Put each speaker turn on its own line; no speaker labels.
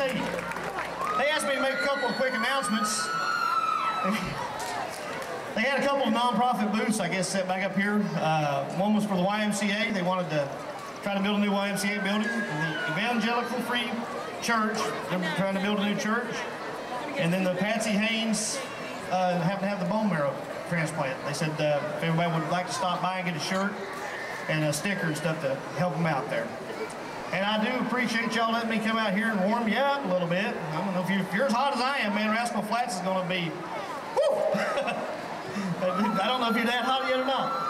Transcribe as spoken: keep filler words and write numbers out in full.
they, they asked me to make a couple of quick announcements. They had a couple of nonprofit booths, I guess, set back up here. Uh, one was for the Y M C A. They wanted to try to build a new Y M C A building. The Evangelical Free Church, they're trying to build a new church. And then the Patsy Haynes uh, happened to have the bone marrow transplant. They said uh, if everybody would like to stop by and get a shirt and a sticker and stuff to help them out there. And I do appreciate y'all letting me come out here and warm you up a little bit. I don't know if, you, if you're as hot as I am, man, Rascal Flats is going to be, whoo! I don't know if you're that hot yet or not.